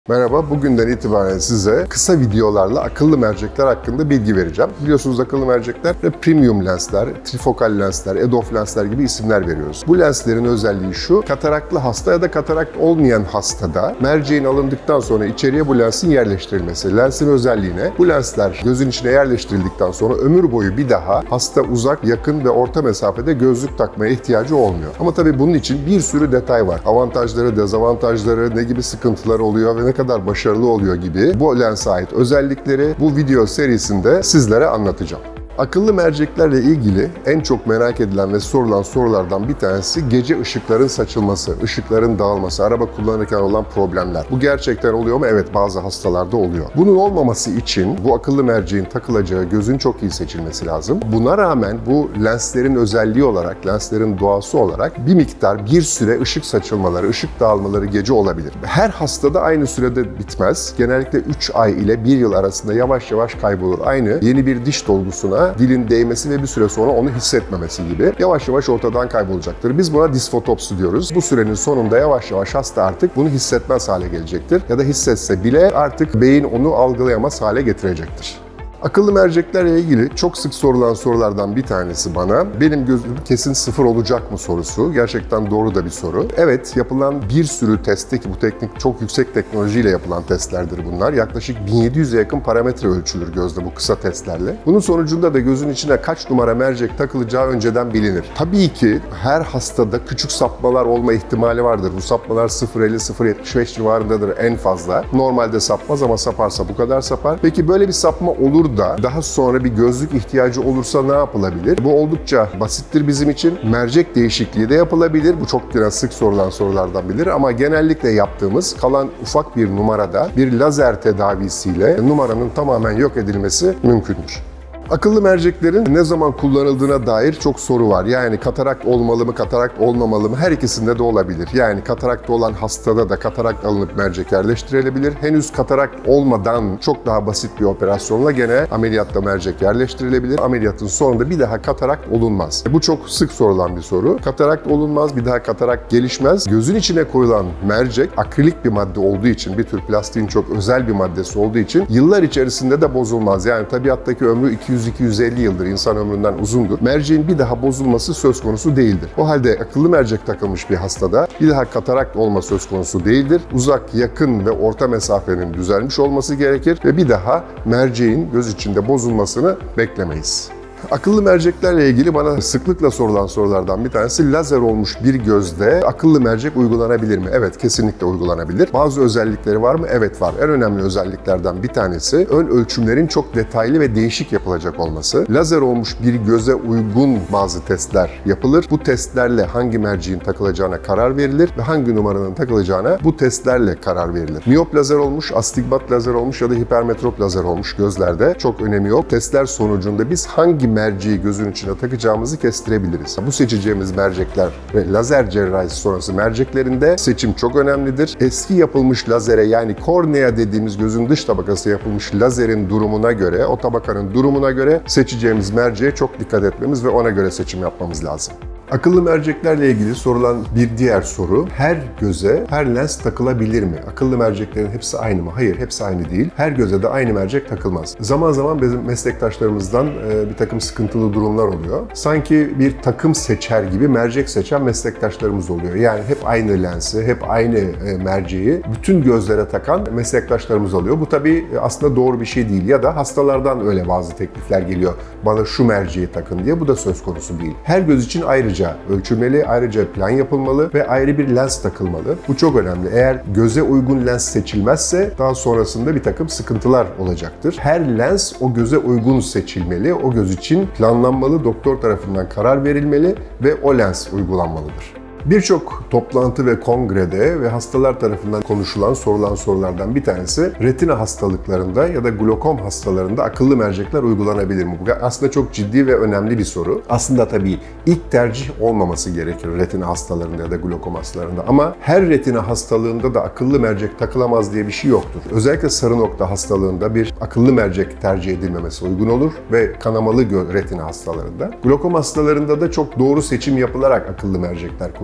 Merhaba, bugünden itibaren size kısa videolarla akıllı mercekler hakkında bilgi vereceğim. Biliyorsunuz akıllı mercekler ve premium lensler, trifokal lensler, EDOF lensler gibi isimler veriyoruz. Bu lenslerin özelliği şu, kataraklı hasta ya da katarakt olmayan hastada merceğin alındıktan sonra içeriye bu lensin yerleştirilmesi. Lensin özelliği ne? Bu lensler gözün içine yerleştirildikten sonra ömür boyu bir daha hasta uzak, yakın ve orta mesafede gözlük takmaya ihtiyacı olmuyor. Ama tabii bunun için bir sürü detay var. Avantajları, dezavantajları, ne gibi sıkıntıları oluyor ve ne kadar başarılı oluyor gibi bu lense ait özellikleri bu video serisinde sizlere anlatacağım. Akıllı merceklerle ilgili en çok merak edilen ve sorulan sorulardan bir tanesi gece ışıkların saçılması, ışıkların dağılması, araba kullanırken olan problemler. Bu gerçekten oluyor mu? Evet, bazı hastalarda oluyor. Bunun olmaması için bu akıllı merceğin takılacağı gözün çok iyi seçilmesi lazım. Buna rağmen bu lenslerin özelliği olarak, lenslerin doğası olarak bir miktar, bir süre ışık saçılmaları, ışık dağılmaları gece olabilir. Her hastada aynı sürede bitmez. Genellikle 3 ay ile 1 yıl arasında yavaş yavaş kaybolur. Aynı yeni bir diş dolgusuna dilin değmesi ve bir süre sonra onu hissetmemesi gibi yavaş yavaş ortadan kaybolacaktır. Biz buna disfotopsi diyoruz. Bu sürenin sonunda yavaş yavaş hasta artık bunu hissetmez hale gelecektir. Ya da hissetse bile artık beyin onu algılayamaz hale getirecektir. Akıllı merceklerle ilgili çok sık sorulan sorulardan bir tanesi bana, benim gözüm kesin sıfır olacak mı sorusu. Gerçekten doğru da bir soru. Evet, yapılan bir sürü testte ki bu teknik çok yüksek teknolojiyle yapılan testlerdir bunlar. Yaklaşık 1700'e yakın parametre ölçülür gözde bu kısa testlerle. Bunun sonucunda da gözün içine kaç numara mercek takılacağı önceden bilinir. Tabii ki her hastada küçük sapmalar olma ihtimali vardır. Bu sapmalar 0.50-0.75 civarındadır en fazla. Normalde sapmaz ama saparsa bu kadar sapar. Peki böyle bir sapma olur da daha sonra bir gözlük ihtiyacı olursa ne yapılabilir? Bu oldukça basittir bizim için. Mercek değişikliği de yapılabilir. Bu çok biraz sık sorulan sorulardan biri ama genellikle yaptığımız kalan ufak bir numarada bir lazer tedavisiyle numaranın tamamen yok edilmesi mümkündür. Akıllı merceklerin ne zaman kullanıldığına dair çok soru var. Yani katarakt olmalı mı, katarakt olmamalı mı? Her ikisinde de olabilir. Yani katarakta olan hastada da katarakt alınıp mercek yerleştirilebilir. Henüz katarakt olmadan çok daha basit bir operasyonla gene ameliyatta mercek yerleştirilebilir. Ameliyatın sonunda bir daha katarakt olunmaz. Bu çok sık sorulan bir soru. Katarakt olunmaz, bir daha katarakt gelişmez. Gözün içine koyulan mercek akrilik bir madde olduğu için, bir tür plastiğin çok özel bir maddesi olduğu için yıllar içerisinde de bozulmaz. Yani tabiattaki ömrü 200-250 yıldır, insan ömründen uzundur. Merceğin bir daha bozulması söz konusu değildir. O halde akıllı mercek takılmış bir hastada bir daha katarakt olma söz konusu değildir. Uzak, yakın ve orta mesafenin düzelmiş olması gerekir ve bir daha merceğin göz içinde bozulmasını beklemeyiz. Akıllı merceklerle ilgili bana sıklıkla sorulan sorulardan bir tanesi, lazer olmuş bir gözde akıllı mercek uygulanabilir mi? Evet, kesinlikle uygulanabilir. Bazı özellikleri var mı? Evet var. En önemli özelliklerden bir tanesi ön ölçümlerin çok detaylı ve değişik yapılacak olması. Lazer olmuş bir göze uygun bazı testler yapılır. Bu testlerle hangi merceğin takılacağına karar verilir ve hangi numaranın takılacağına bu testlerle karar verilir. Miyop lazer olmuş, astigmat lazer olmuş ya da hipermetrop lazer olmuş gözlerde çok önemi yok. Testler sonucunda biz hangi merceği gözün içine takacağımızı kestirebiliriz. Bu seçeceğimiz mercekler ve lazer cerrahisi sonrası merceklerinde seçim çok önemlidir. Eski yapılmış lazere, yani kornea dediğimiz gözün dış tabakası yapılmış lazerin durumuna göre, o tabakanın durumuna göre seçeceğimiz merceğe çok dikkat etmemiz ve ona göre seçim yapmamız lazım. Akıllı merceklerle ilgili sorulan bir diğer soru, her göze her lens takılabilir mi? Akıllı merceklerin hepsi aynı mı? Hayır, hepsi aynı değil. Her göze de aynı mercek takılmaz. Zaman zaman bizim meslektaşlarımızdan bir takım sıkıntılı durumlar oluyor. Sanki bir takım seçer gibi mercek seçen meslektaşlarımız oluyor. Yani hep aynı lensi, hep aynı merceği bütün gözlere takan meslektaşlarımız oluyor. Bu tabii aslında doğru bir şey değil ya da hastalardan öyle bazı teklifler geliyor. Bana şu merceği takın diye. Bu da söz konusu değil. Her göz için ayrıca ölçülmeli, ayrıca plan yapılmalı ve ayrı bir lens takılmalı. Bu çok önemli. Eğer göze uygun lens seçilmezse daha sonrasında bir takım sıkıntılar olacaktır. Her lens o göze uygun seçilmeli, o göz için planlanmalı, doktor tarafından karar verilmeli ve o lens uygulanmalıdır. Birçok toplantı ve kongrede ve hastalar tarafından konuşulan, sorulan sorulardan bir tanesi, retina hastalıklarında ya da glokom hastalarında akıllı mercekler uygulanabilir mi? Bu aslında çok ciddi ve önemli bir soru. Aslında tabii ilk tercih olmaması gerekir retina hastalarında ya da glokom hastalarında ama her retina hastalığında da akıllı mercek takılamaz diye bir şey yoktur. Özellikle sarı nokta hastalığında bir akıllı mercek tercih edilmemesi uygun olur ve kanamalı retina hastalarında. Glokom hastalarında da çok doğru seçim yapılarak akıllı mercekler kullanılır.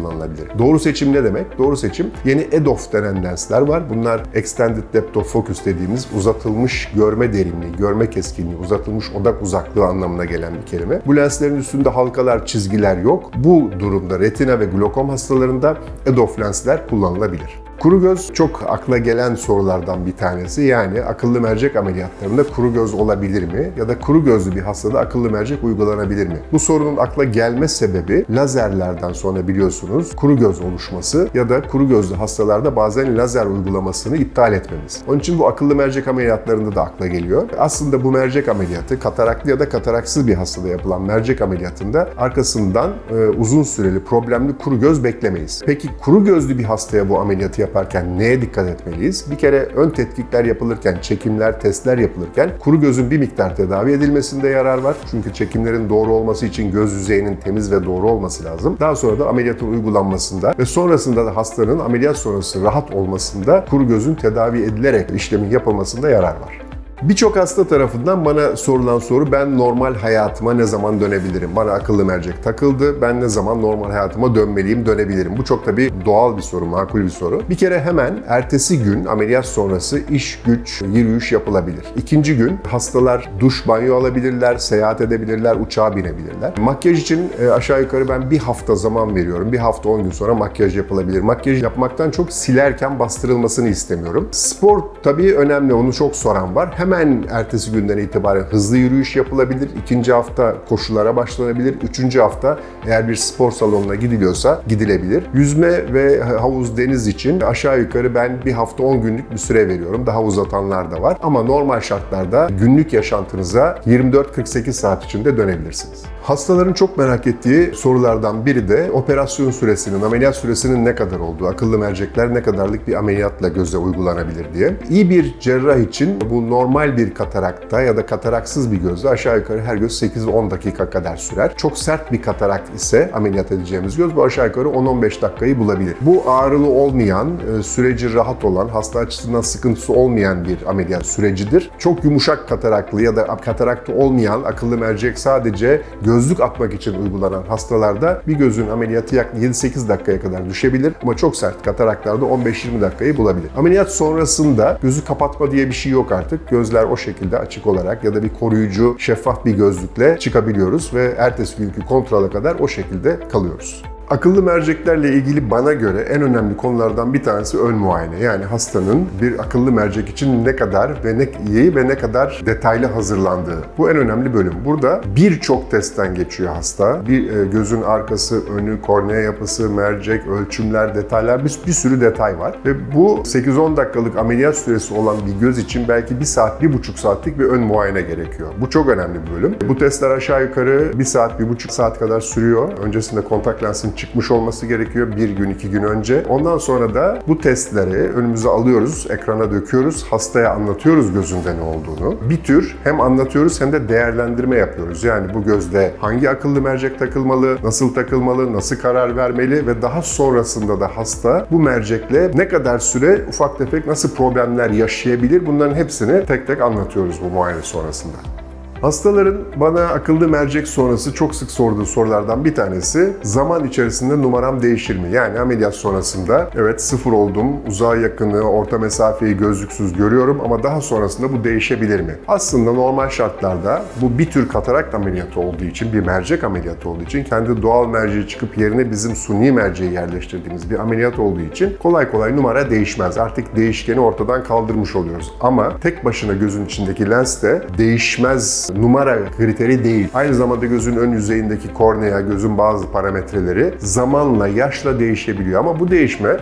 kullanılabilir. Doğru seçim ne demek? Doğru seçim yeni EDOF denen lensler var. Bunlar Extended Depth of Focus dediğimiz uzatılmış görme derinliği, görme keskinliği, uzatılmış odak uzaklığı anlamına gelen bir kelime. Bu lenslerin üstünde halkalar, çizgiler yok. Bu durumda retina ve glokom hastalarında EDOF lensler kullanılabilir. Kuru göz çok akla gelen sorulardan bir tanesi. Yani akıllı mercek ameliyatlarında kuru göz olabilir mi? Ya da kuru gözlü bir hastada akıllı mercek uygulanabilir mi? Bu sorunun akla gelme sebebi lazerlerden sonra biliyorsunuz kuru göz oluşması ya da kuru gözlü hastalarda bazen lazer uygulamasını iptal etmemiz. Onun için bu akıllı mercek ameliyatlarında da akla geliyor. Aslında bu mercek ameliyatı kataraklı ya da kataraksız bir hastada yapılan mercek ameliyatında arkasından uzun süreli problemli kuru göz beklemeyiz. Peki kuru gözlü bir hastaya bu ameliyatı yaparken neye dikkat etmeliyiz? Bir kere ön tetkikler yapılırken, çekimler, testler yapılırken kuru gözün bir miktar tedavi edilmesinde yarar var. Çünkü çekimlerin doğru olması için göz yüzeyinin temiz ve doğru olması lazım. Daha sonra da ameliyatın uygulanmasında ve sonrasında da hastanın ameliyat sonrası rahat olmasında kuru gözün tedavi edilerek işlemin yapılmasında yarar var. Birçok hasta tarafından bana sorulan soru, ben normal hayatıma ne zaman dönebilirim? Bana akıllı mercek takıldı, ben ne zaman normal hayatıma dönmeliyim, dönebilirim? Bu çok tabii doğal bir soru, makul bir soru. Bir kere hemen ertesi gün ameliyat sonrası iş, güç, yürüyüş yapılabilir. İkinci gün hastalar duş, banyo alabilirler, seyahat edebilirler, uçağa binebilirler. Makyaj için aşağı yukarı ben bir hafta zaman veriyorum. Bir hafta 10 gün sonra makyaj yapılabilir. Makyaj yapmaktan çok silerken bastırılmasını istemiyorum. Spor tabii önemli, onu çok soran var. Hemen ertesi günden itibaren hızlı yürüyüş yapılabilir. İkinci hafta koşulara başlanabilir. Üçüncü hafta eğer bir spor salonuna gidiliyorsa gidilebilir. Yüzme ve havuz, deniz için aşağı yukarı ben bir hafta 10 günlük bir süre veriyorum. Daha uzatanlar da var. Ama normal şartlarda günlük yaşantınıza 24-48 saat içinde dönebilirsiniz. Hastaların çok merak ettiği sorulardan biri de operasyon süresinin, ameliyat süresinin ne kadar olduğu, akıllı mercekler ne kadarlık bir ameliyatla göze uygulanabilir diye. İyi bir cerrah için bu normal bir katarakta ya da kataraksız bir gözde aşağı yukarı her göz 8-10 dakika kadar sürer. Çok sert bir katarakt ise ameliyat edeceğimiz göz bu aşağı yukarı 10-15 dakikayı bulabilir. Bu ağrılı olmayan, süreci rahat olan, hasta açısından sıkıntısı olmayan bir ameliyat sürecidir. Çok yumuşak kataraklı ya da kataraktı olmayan akıllı mercek sadece gözlük atmak için uygulanan hastalarda bir gözün ameliyatı yaklaşık 7-8 dakikaya kadar düşebilir ama çok sert kataraklarda 15-20 dakikayı bulabilir. Ameliyat sonrasında gözü kapatma diye bir şey yok artık. Gözler o şekilde açık olarak ya da bir koruyucu şeffaf bir gözlükle çıkabiliyoruz ve ertesi günkü kontrola kadar o şekilde kalıyoruz. Akıllı merceklerle ilgili bana göre en önemli konulardan bir tanesi ön muayene. Yani hastanın bir akıllı mercek için ne kadar ve ne iyi ve ne kadar detaylı hazırlandığı. Bu en önemli bölüm. Burada birçok testten geçiyor hasta. Bir gözün arkası, önü, kornea yapısı, mercek, ölçümler, detaylar, bir sürü detay var. Ve bu 8-10 dakikalık ameliyat süresi olan bir göz için belki 1 saat, 1,5 saatlik bir ön muayene gerekiyor. Bu çok önemli bir bölüm. Bu testler aşağı yukarı 1 saat, 1,5 saat kadar sürüyor. Öncesinde kontak lensin çıkmış olması gerekiyor 1 gün 2 gün önce. Ondan sonra da bu testleri önümüze alıyoruz, ekrana döküyoruz, hastaya anlatıyoruz gözünde ne olduğunu. Bir tür hem anlatıyoruz hem de değerlendirme yapıyoruz. Yani bu gözde hangi akıllı mercek takılmalı, nasıl karar vermeli ve daha sonrasında da hasta bu mercekle ne kadar süre ufak tefek nasıl problemler yaşayabilir, bunların hepsini tek tek anlatıyoruz bu muayene sonrasında. Hastaların bana akıllı mercek sonrası çok sık sorduğu sorulardan bir tanesi, zaman içerisinde numaram değişir mi? Yani ameliyat sonrasında evet 0 oldum, uzağa yakını, orta mesafeyi gözlüksüz görüyorum ama daha sonrasında bu değişebilir mi? Aslında normal şartlarda bu bir tür katarakt ameliyatı olduğu için, bir mercek ameliyatı olduğu için, kendi doğal merceği çıkıp yerine bizim suni merceği yerleştirdiğimiz bir ameliyat olduğu için kolay kolay numara değişmez. Artık değişkeni ortadan kaldırmış oluyoruz. Ama tek başına gözün içindeki lens de değişmez numara kriteri değil. Aynı zamanda gözün ön yüzeyindeki kornea, gözün bazı parametreleri zamanla, yaşla değişebiliyor. Ama bu değişme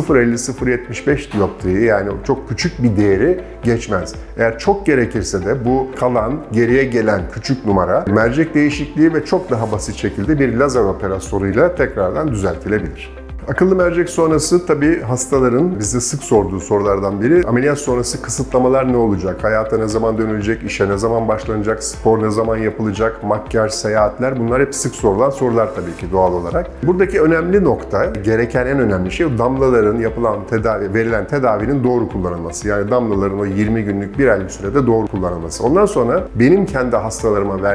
0.50-0.75 dioptriyi, yani çok küçük bir değeri geçmez. Eğer çok gerekirse de bu kalan, geriye gelen küçük numara mercek değişikliği ve çok daha basit şekilde bir lazer operasyonuyla tekrardan düzeltilebilir. Akıllı mercek sonrası tabii hastaların bize sık sorduğu sorulardan biri. Ameliyat sonrası kısıtlamalar ne olacak? Hayata ne zaman dönülecek? İşe ne zaman başlanacak? Spor ne zaman yapılacak? Makyaj, seyahatler, bunlar hep sık sorulan sorular tabii ki doğal olarak. Buradaki önemli nokta, gereken en önemli şey damlaların verilen tedavinin doğru kullanılması. Yani damlaların o 20 günlük, 1 aylık sürede doğru kullanılması. Ondan sonra benim kendi hastalarıma verdiğim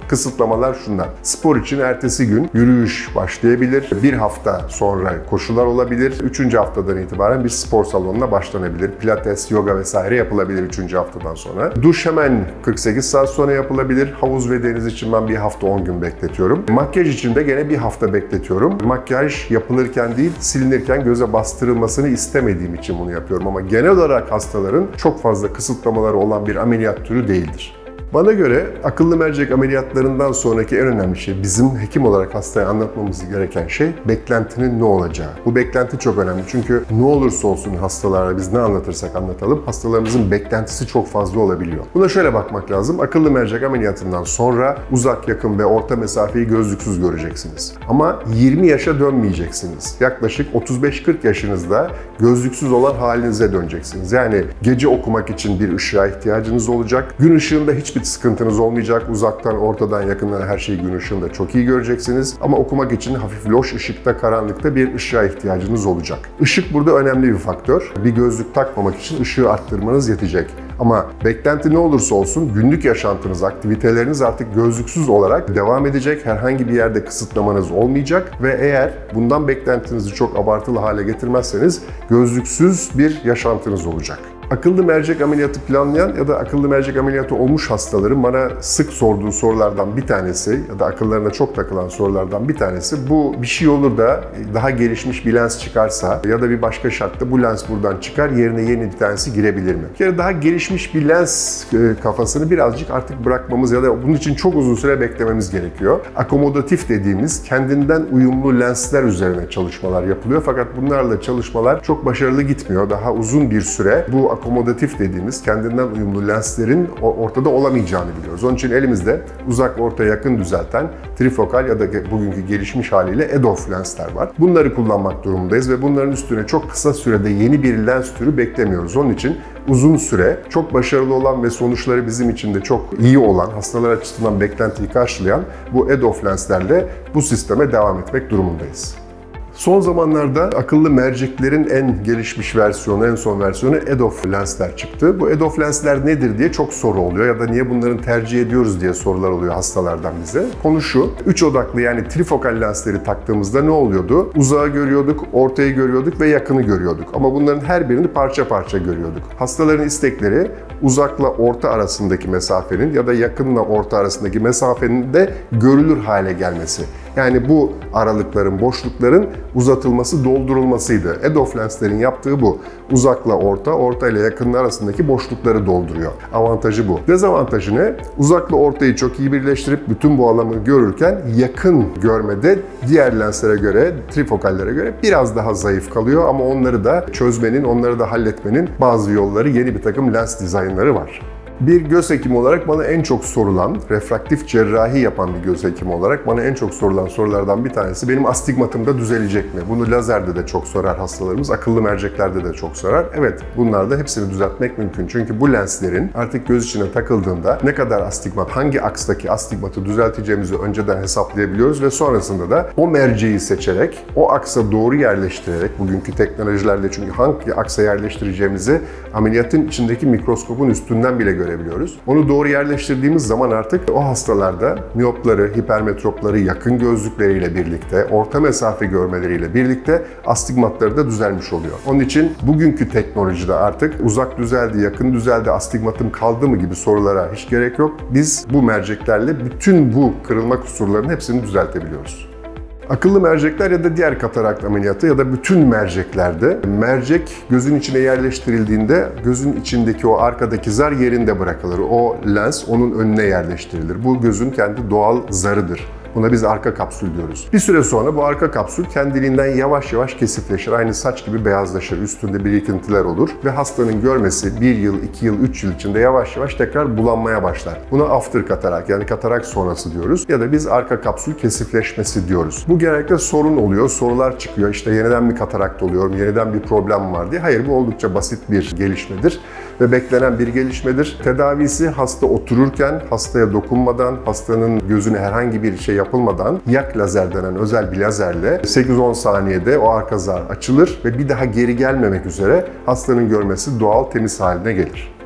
Kısıtlamalar şunlar. Spor için ertesi gün yürüyüş başlayabilir. Bir hafta sonra koşular olabilir. 3. haftadan itibaren bir spor salonuna başlanabilir. Pilates, yoga vesaire yapılabilir 3. haftadan sonra. Duş hemen 48 saat sonra yapılabilir. Havuz ve deniz için ben bir hafta 10 gün bekletiyorum. Makyaj için de gene bir hafta bekletiyorum. Makyaj yapılırken değil, silinirken göze bastırılmasını istemediğim için bunu yapıyorum. Ama genel olarak hastaların çok fazla kısıtlamaları olan bir ameliyat türü değildir. Bana göre akıllı mercek ameliyatlarından sonraki en önemli şey, bizim hekim olarak hastaya anlatmamız gereken şey beklentinin ne olacağı. Bu beklenti çok önemli çünkü ne olursa olsun hastalara biz ne anlatırsak anlatalım, hastalarımızın beklentisi çok fazla olabiliyor. Buna şöyle bakmak lazım. Akıllı mercek ameliyatından sonra uzak, yakın ve orta mesafeyi gözlüksüz göreceksiniz. Ama 20 yaşa dönmeyeceksiniz. Yaklaşık 35-40 yaşınızda gözlüksüz olan halinize döneceksiniz. Yani gece okumak için bir ışığa ihtiyacınız olacak. Gün ışığında hiçbir sıkıntınız olmayacak. Uzaktan, ortadan, yakından her şeyi gün ışığında çok iyi göreceksiniz. Ama okumak için hafif loş ışıkta, karanlıkta bir ışığa ihtiyacınız olacak. Işık burada önemli bir faktör. Bir gözlük takmamak için ışığı arttırmanız yetecek. Ama beklenti ne olursa olsun günlük yaşantınız, aktiviteleriniz artık gözlüksüz olarak devam edecek. Herhangi bir yerde kısıtlamanız olmayacak ve eğer bundan beklentinizi çok abartılı hale getirmezseniz gözlüksüz bir yaşantınız olacak. Akıllı mercek ameliyatı planlayan ya da akıllı mercek ameliyatı olmuş hastaların bana sık sorduğu sorulardan bir tanesi ya da akıllarına çok takılan sorulardan bir tanesi, bu bir şey olur da daha gelişmiş bir lens çıkarsa ya da bir başka şartta bu lens buradan çıkar, yerine yeni bir tanesi girebilir mi? Bir kere daha gelişmiş bir lens kafasını birazcık artık bırakmamız ya da bunun için çok uzun süre beklememiz gerekiyor. Akomodatif dediğimiz kendinden uyumlu lensler üzerine çalışmalar yapılıyor fakat bunlarla çalışmalar çok başarılı gitmiyor. Daha uzun bir süre bu akomodatif dediğimiz kendinden uyumlu lenslerin ortada olamayacağını biliyoruz. Onun için elimizde uzak, orta, yakın düzelten trifokal ya da bugünkü gelişmiş haliyle EDOF lensler var. Bunları kullanmak durumundayız ve bunların üstüne çok kısa sürede yeni bir lens türü beklemiyoruz. Onun için uzun süre çok başarılı olan ve sonuçları bizim için de çok iyi olan, hastalar açısından beklentiyi karşılayan bu EDOF lenslerle bu sisteme devam etmek durumundayız. Son zamanlarda akıllı merceklerin en gelişmiş versiyonu, en son versiyonu EDOF lensler çıktı. Bu EDOF lensler nedir diye çok soru oluyor ya da niye bunların tercih ediyoruz diye sorular oluyor hastalardan bize. Konu şu, 3 odaklı yani trifokal lensleri taktığımızda ne oluyordu? Uzağı görüyorduk, ortayı görüyorduk ve yakını görüyorduk. Ama bunların her birini parça parça görüyorduk. Hastaların istekleri uzakla orta arasındaki mesafenin ya da yakınla orta arasındaki mesafenin de görülür hale gelmesi. Yani bu aralıkların, boşlukların uzatılması, doldurulmasıydı. EDOF lenslerin yaptığı bu. Uzakla orta, orta ile yakının arasındaki boşlukları dolduruyor. Avantajı bu. Dezavantajı ne? Uzakla ortayı çok iyi birleştirip bütün bu alanı görürken yakın görmede diğer lenslere göre, trifokallere göre biraz daha zayıf kalıyor ama onları da çözmenin, onları da halletmenin bazı yolları, yeni bir takım lens dizaynları var. Bir göz hekimi olarak bana en çok sorulan, refraktif cerrahi yapan bir göz hekimi olarak bana en çok sorulan sorulardan bir tanesi benim astigmatım da düzelecek mi? Bunu lazerde de çok sorar hastalarımız, akıllı merceklerde de çok sorar. Evet, bunlarda hepsini düzeltmek mümkün. Çünkü bu lenslerin artık göz içine takıldığında ne kadar astigmat, hangi akstaki astigmatı düzelteceğimizi önceden hesaplayabiliyoruz ve sonrasında da o merceği seçerek, o aksa doğru yerleştirerek, bugünkü teknolojilerle çünkü hangi aksa yerleştireceğimizi ameliyatın içindeki mikroskopun üstünden bile görebiliyoruz. Onu doğru yerleştirdiğimiz zaman artık o hastalarda miyopları, hipermetropları yakın gözlükleriyle birlikte, orta mesafe görmeleriyle birlikte astigmatları da düzelmiş oluyor. Onun için bugünkü teknolojide artık uzak düzeldi, yakın düzeldi, astigmatım kaldı mı gibi sorulara hiç gerek yok. Biz bu merceklerle bütün bu kırılma kusurlarının hepsini düzeltebiliyoruz. Akıllı mercekler ya da diğer katarakt ameliyatı ya da bütün merceklerde mercek gözün içine yerleştirildiğinde gözün içindeki o arkadaki zar yerinde bırakılır. O lens onun önüne yerleştirilir. Bu gözün kendi doğal zarıdır. Buna biz arka kapsül diyoruz. Bir süre sonra bu arka kapsül kendiliğinden yavaş yavaş kesifleşir. Aynı saç gibi beyazlaşır. Üstünde birikintiler olur. Ve hastanın görmesi 1 yıl, 2 yıl, 3 yıl içinde yavaş yavaş tekrar bulanmaya başlar. Buna after katarak yani katarak sonrası diyoruz. Ya da biz arka kapsül kesifleşmesi diyoruz. Bu genellikle sorun oluyor. Sorular çıkıyor. İşte yeniden bir katarakt oluyor, yeniden bir problem var diye. Hayır, bu oldukça basit bir gelişmedir. Ve beklenen bir gelişmedir. Tedavisi hasta otururken, hastaya dokunmadan, hastanın gözüne herhangi bir şey yapılmadan yak lazer denen özel bir lazerle 8-10 saniyede o arka zar açılır ve bir daha geri gelmemek üzere hastanın görmesi doğal, temiz haline gelir.